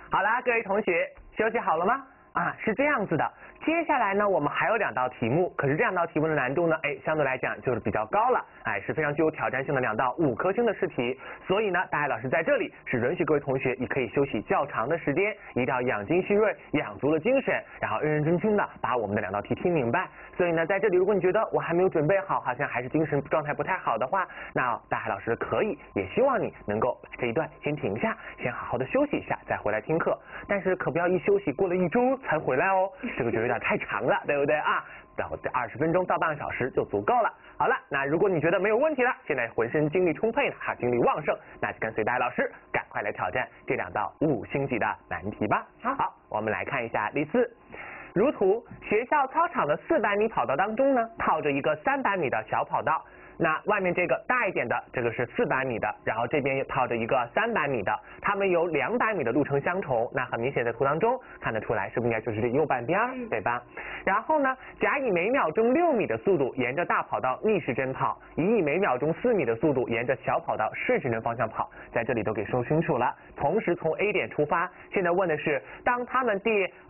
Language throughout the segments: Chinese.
好啦，各位同学，休息好了吗？是这样子的。接下来呢，我们还有2道题目，可是这2道题目的难度呢，相对来讲就是比较高了，是非常具有挑战性的2道5颗星的试题。所以呢，大海老师在这里是允许各位同学也可以休息较长的时间，一定要养精蓄锐，养足了精神，然后认认真真的把我们的2道题听明白。所以呢，在这里如果你觉得我还没有准备好，好像还是精神状态不太好的话，那大海老师可以，也希望你能够把这一段先停下，先好好的休息一下，再回来听课。但是可不要一休息过了1周才回来哦，这个就有点太长了，对不对啊？然后20分钟到半个小时就足够了。好了，那如果你觉得没有问题了，现在浑身精力充沛呢，精力旺盛，那就跟随大海老师赶快来挑战这2道5星级的难题吧。好，我们来看一下例4。如图，学校操场的400米跑道当中呢，套着一个300米的小跑道。那外面这个大一点的，这个是400米的，然后这边又套着一个300米的，它们有200米的路程相同。那很明显在图当中看得出来，是不是应该就是这右半边，对吧？然后呢，甲以每秒钟6米的速度沿着大跑道逆时针跑，乙以每秒钟4米的速度沿着小跑道顺时针方向跑，在这里都给说清楚了。同时从 A 点出发，现在问的是，当他们第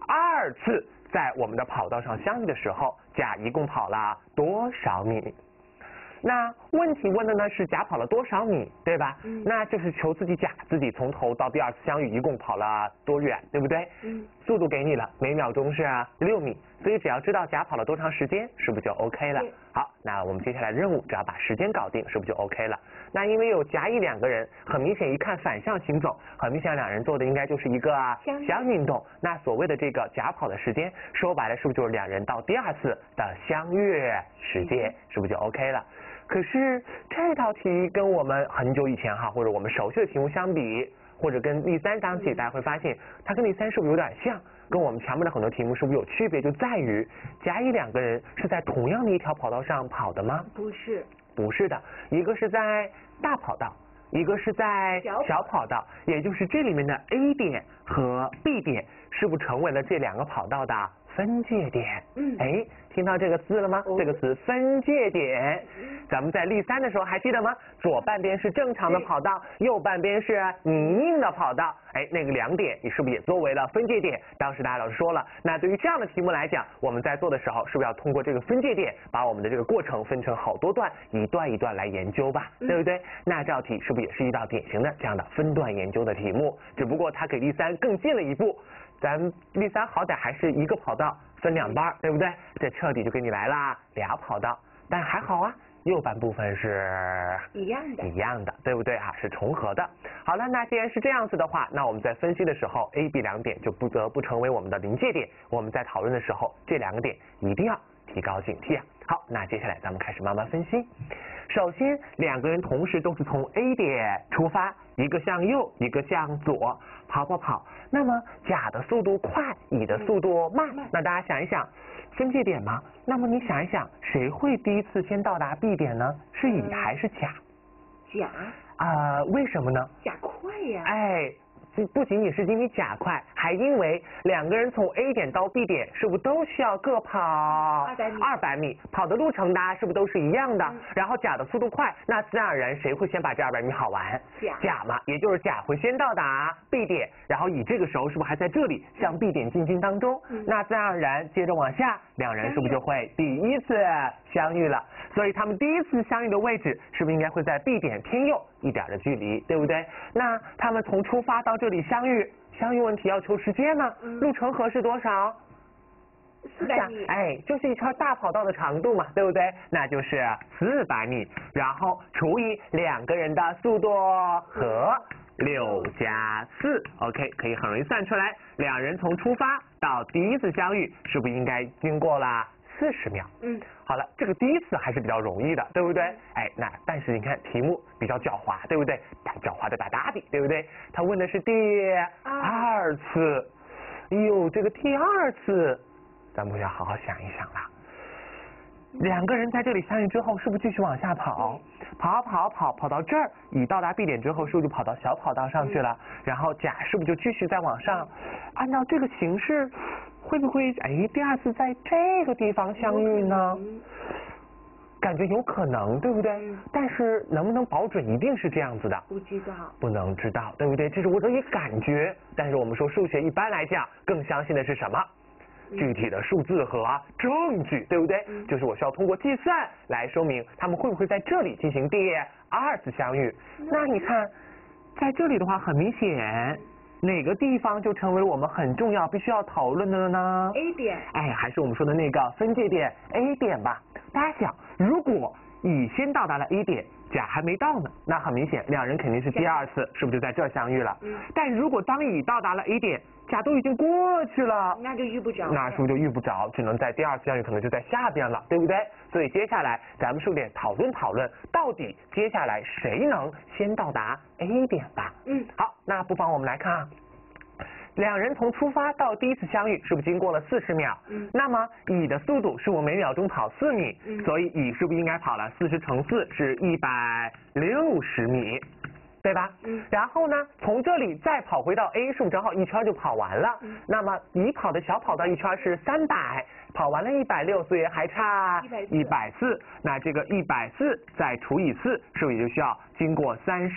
2次在我们的跑道上相遇的时候，甲一共跑了多少米？那问题问的呢是甲跑了多少米，对吧？那就是求自己甲自己从头到第2次相遇一共跑了多远，对不对？速度给你了，每秒钟是6米，所以只要知道甲跑了多长时间，是不是就 OK 了？好，那我们接下来任务只要把时间搞定，是不是就 OK 了？那因为有甲乙2个人，很明显一看反向行走，很明显2人做的应该就是一个相运动。那所谓的这个甲跑的时间，说白了是不是就是2人到第2次的相遇时间，是不是就 OK 了？可是这道题跟我们很久以前或者我们熟悉的题目相比，或者跟例3相比，大家会发现它跟例3是不是有点像？跟我们前面的很多题目是不是有区别？就在于甲乙2个人是在同样的一条跑道上跑的吗？不是的，一个是在大跑道，一个是在小跑道，也就是这里面的 A 点和 B 点是不是成为了这2个跑道的分界点？听到这个字了吗？这个词分界点，咱们在例3的时候还记得吗？左半边是正常的跑道，右半边是泥泞的跑道。那个2点你是不是也作为了分界点？当时大家老师说了，那对于这样的题目来讲，我们在做的时候是不是要通过这个分界点，把我们的这个过程分成好多段，一段一段来研究吧，对不对？那这道题是不是也是一道典型的这样的分段研究的题目？只不过它给例3更近了一步。咱例3好歹还是一个跑道分2半，对不对？这彻底就给你来了俩跑道，但还好右半部分是一样的，对不对是重合的。好了，那既然是这样子的话，那我们在分析的时候 A、B 2点就不得不成为我们的临界点。我们在讨论的时候，这2个点一定要提高警惕好，那接下来咱们开始慢慢分析。首先2个人同时都是从 A 点出发，一个向右，一个向左，跑。那么甲的速度快，乙的速度慢。那大家想一想，分界点嘛，那么你想一想，谁会第一次先到达 B 点呢？是乙还是甲？ 甲。 为什么呢？ 甲快呀。 不仅仅是因为甲快，还因为2个人从 A 点到 B 点是不是都需要各跑200米，跑的路程是不是都是一样的？然后甲的速度快，那自然而然谁会先把这200米跑完？甲嘛，也就是甲会先到达 B 点，然后乙这个时候是不是还在这里向 B 点进军当中？那自然而然接着往下，2人是不是就会第1次相遇了？所以他们第1次相遇的位置是不是应该会在 B 点偏右一点的距离，对不对？那他们从出发到这里相遇问题要求时间呢？路程合是多少 ？400米。 就是一条大跑道的长度嘛，对不对？那就是400米，然后除以2个人的速度和6加4 ，OK， 可以很容易算出来，2人从出发到第1次相遇，是不是应该经过了40秒？好了，这个第1次还是比较容易的，对不对？那但是你看题目比较狡猾，对不对？狡猾的大大的，对不对？他问的是第2次，这个第2次，咱们要好好想一想啦。2个人在这里相遇之后，是不是继续往下跑？跑到这儿，乙到达 B 点之后，是不是就跑到小跑道上去了？然后甲是不是就继续再往上？按照这个形式，会不会第2次在这个地方相遇呢？ 感觉有可能，对不对？但是能不能保准一定是这样子的？ 不知道。 不能知道，对不对？这是我的一感觉。但是我们说数学一般来讲更相信的是什么？具体的数字和证据，对不对？就是我需要通过计算来说明他们会不会在这里进行第二次相遇。那你看，在这里的话，很明显，哪个地方就成为了我们很重要必须要讨论的了呢 ？A 点。 哎，还是我们说的那个分界点 A 点吧。大家想，如果乙先到达了 A 点，甲还没到呢，那很明显两人肯定是第二次，是不是就在这儿相遇了？但如果当乙到达了 A 点，甲都已经过去了， 那就遇不着。 那是不是就遇不着？只能在第二次相遇，可能就在下边了，对不对？所以接下来咱们是不是得讨论讨论，到底接下来谁能先到达 A 点吧？好，那不妨我们来看啊。两人从出发到第一次相遇，是不是经过了40秒？那么乙的速度是我每秒钟跑4米，所以乙是不是应该跑了40乘4是160米，对吧？然后呢，从这里再跑回到 A， 是不是正好一圈就跑完了？那么乙跑的小跑道一圈是300，跑完了160，所以还差140。那这个140再除以4，是不是也就需要经过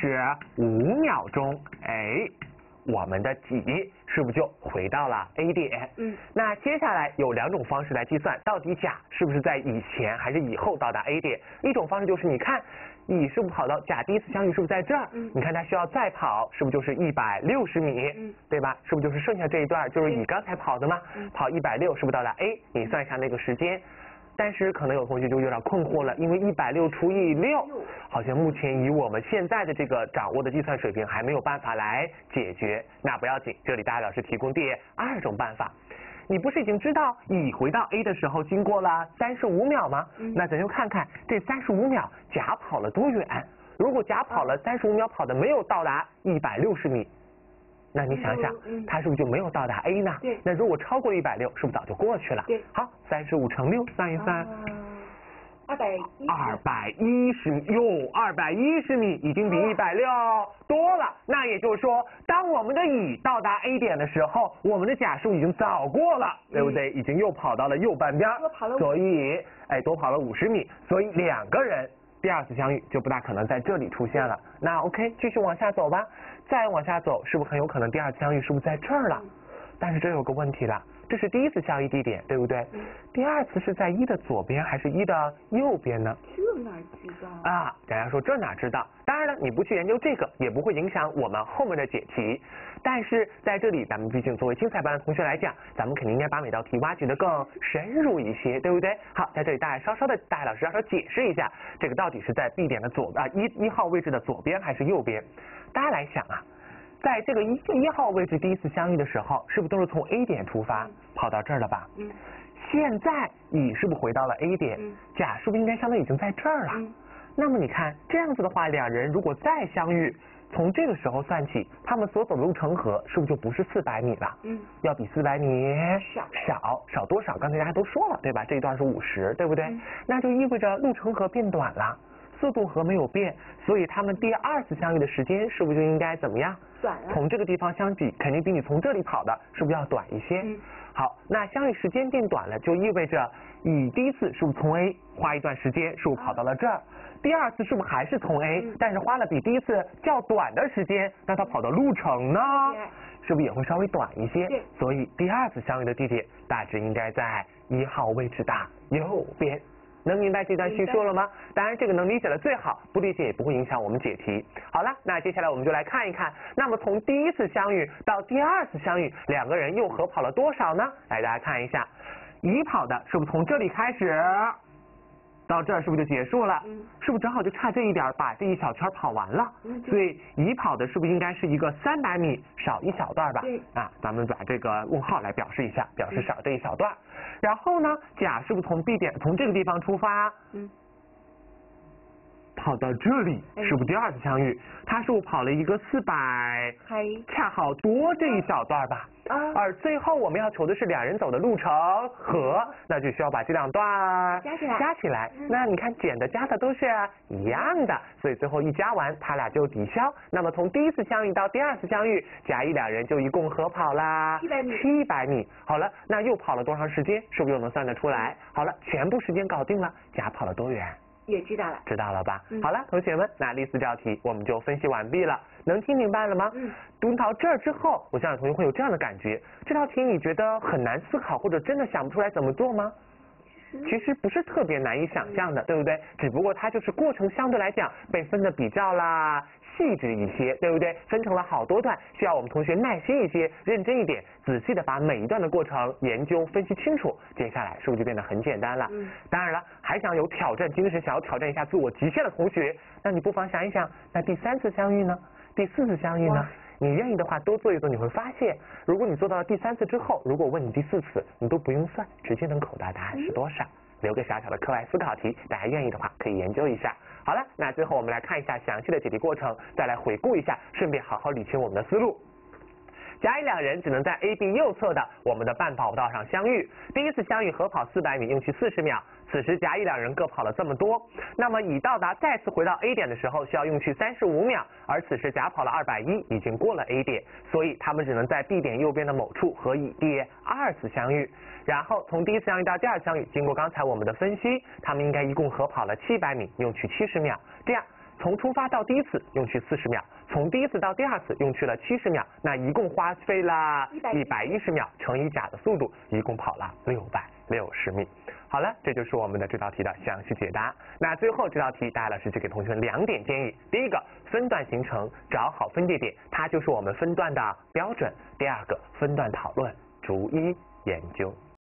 35秒钟？哎。我们的己是不是就回到了 A 点？那接下来有2种方式来计算，到底甲是不是在以前还是以后到达 A 点？一种方式就是你看，乙是不是跑到甲第一次相遇是不是在这儿？你看他需要再跑，是不是就是160米？对吧？是不是就是剩下这一段就是乙刚才跑的吗？跑160是不是到达 A？你算一下那个时间。但是可能有同学就有点困惑了，因为160除以6，好像目前以我们现在的这个掌握的计算水平还没有办法来解决。那不要紧，这里大家老师提供第2种办法。你不是已经知道乙回到 A 的时候经过了35秒吗？那咱就看看这35秒甲跑了多远。如果甲跑了35秒跑的没有到达160米。那你想想，他是不是就没有到达 A 呢？ 对。 那如果超过了160，是不是早就过去了？ 对。 好，35乘6算一算，210米哟，210米已经比160多了。那也就是说，当我们的乙到达 A 点的时候，我们的甲是不是已经早过了，对不对？已经又跑到了右半边，所以多跑了50米，所以2个人第2次相遇就不大可能在这里出现了。那 OK， 继续往下走吧。再往下走，是不是很有可能第2次相遇是不是在这儿了？但是这有个问题了，这是第1次相遇地点，对不对？第2次是在1的左边还是1的右边呢？ 这哪知道啊？大家说这哪知道？当然了，你不去研究这个，也不会影响我们后面的解题。但是在这里，咱们毕竟作为精彩班的同学来讲，咱们肯定应该把每道题挖掘得更深入一些，对不对？好，在这里大家大家老师稍稍解释一下，这个到底是在 B 点的1号位置的左边还是右边？大家来想啊，在这个1号位置第1次相遇的时候，是不是都是从 A 点出发跑到这儿了吧？现在乙是不是回到了 A 点？甲是不是应该相当于已经在这儿了？那么你看这样子的话，两人如果再相遇，从这个时候算起，他们所走的路程和是不是就不是400米了？要比400米少多少？刚才大家都说了，对吧？这一段是50，对不对？那就意味着路程和变短了。速度和没有变，所以他们第2次相遇的时间是不是就应该怎么样？ 短了。 从这个地方相比，肯定比你从这里跑的是不是要短一些？好，那相遇时间变短了，就意味着你第1次是不是从 A 花一段时间，是不是跑到了这儿？第2次是不是还是从 A，但是花了比第1次较短的时间，那他跑的路程呢？是不是也会稍微短一些？所以第2次相遇的地点大致应该在1号位置的右边。能明白这段叙述了吗？当然这个能理解的最好，不理解也不会影响我们解题。好了，那接下来我们就来看一看，那么从第1次相遇到第2次相遇，两个人又合跑了多少呢？来，大家看一下，乙跑的是不是从这里开始到这儿是不是就结束了？是不是正好就差这一点把这一小圈跑完了？所以乙跑的是不是应该是一个300米少一小段吧？啊，咱们把这个问号来表示一下，表示少这一小段。然后呢，甲是不是从 B 点从这个地方出发？跑到这里，是不是第2次相遇？他是不是跑了一个400，恰好多这一小段吧？而最后我们要求的是两人走的路程和，那就需要把这2段加起来。那你看减的加的都是一样的，所以最后一加完，他俩就抵消。那么从第1次相遇到第2次相遇，甲乙两人就一共合跑啦700米。好了，那又跑了多长时间？是不是又能算得出来？好了，全部时间搞定了，甲跑了多远也知道了。 知道了吧？好了，同学们，那第4道题我们就分析完毕了，能听明白了吗？读到这儿之后，我相信同学会有这样的感觉，这道题你觉得很难思考，或者真的想不出来怎么做吗？其实不是特别难以想象的，对不对？只不过它就是过程相对来讲被分的比较细致一些，对不对？分成了好多段，需要我们同学耐心一些，认真一点，仔细的把每一段的过程研究分析清楚，接下来是不是就变得很简单了？当然了，还想有挑战精神，想要挑战一下自我极限的同学，那你不妨想一想，那第3次相遇呢？第4次相遇呢？你愿意的话多做一做，你会发现，如果你做到了第3次之后，如果问你第4次，你都不用算，直接能口到答案是多少。留个小小的课外思考题，大家愿意的话可以研究一下。好了，那最后我们来看一下详细的解题过程，再来回顾一下，顺便好好理清我们的思路。甲乙2人只能在 A、B 右侧的我们的半跑道上相遇。第一次相遇合跑400米，用去40秒。此时甲乙2人各跑了这么多，那么乙到达再次回到 A 点的时候需要用去35秒，而此时甲跑了210，已经过了 A 点，所以他们只能在 B 点右边的某处和乙第2次相遇。然后从第一次相遇到第2次相遇，经过刚才我们的分析，他们应该一共合跑了700米，用去70秒。这样从出发到第一次用去40秒，从第一次到第2次用去了70秒，那一共花费了110秒，乘以甲的速度，一共跑了660米。好了，这就是我们的这道题的详细解答。那最后这道题，大家老师就给同学们2点建议：第一个，分段形成，找好分界点，它就是我们分段的标准；第二个，分段讨论，逐一研究。